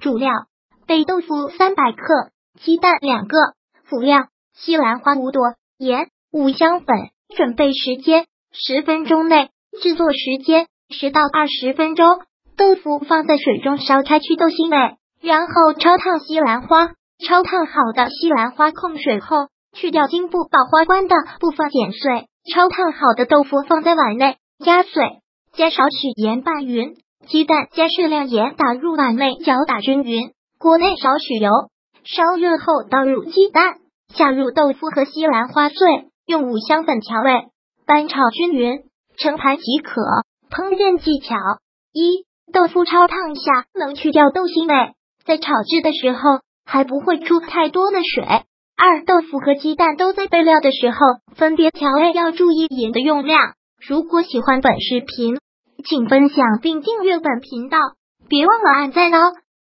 主料：北豆腐300克，鸡蛋2个。辅料：西兰花5朵，盐、五香粉。准备时间10分钟内，制作时间10到20分钟。豆腐放在水中烧开去豆腥味，然后焯烫西兰花。焯烫好的西兰花控水后，去掉茎部保花冠的部分，剪碎。焯烫好的豆腐放在碗内，压碎，加少许盐拌匀。鸡蛋加适量盐打入碗内，搅打均匀。锅内少许油，烧热后倒入鸡蛋，下入豆腐和西兰花碎，用五香粉调味，翻炒均匀，盛盘即可。烹饪技巧：一、豆腐焯烫下能去掉豆腥味，在炒制的时候还不会出太多的水。二、豆腐和鸡蛋都在备料的时候分别调味，要注意盐的用量。如果喜欢本视频，请分享并订阅本频道，别忘了按赞哦。